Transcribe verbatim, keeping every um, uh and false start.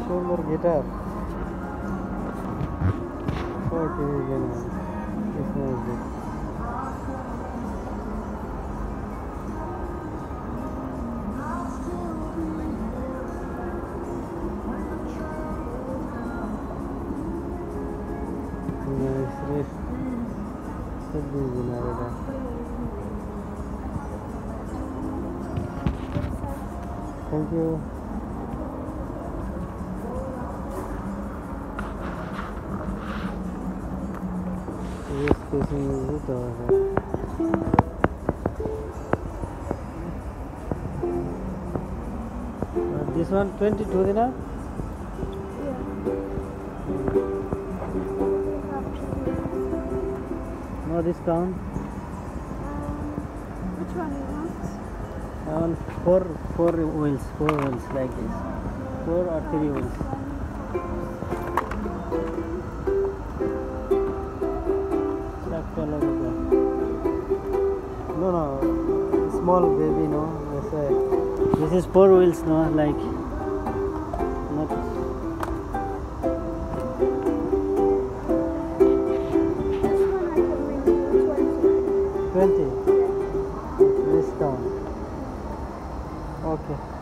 সুন্দর guitar forty again. It's music. Nice, nice. Should be Vinarada. Thank you. Yes, facing is it or uh, this one twenty-two dinar? No discount. Which one you want? I want four four wheels, four wheels like this. Four or three wheels. No, no, small baby, no. Yes, uh, this is four wheels, no, like not. Twenty. Discount. Okay.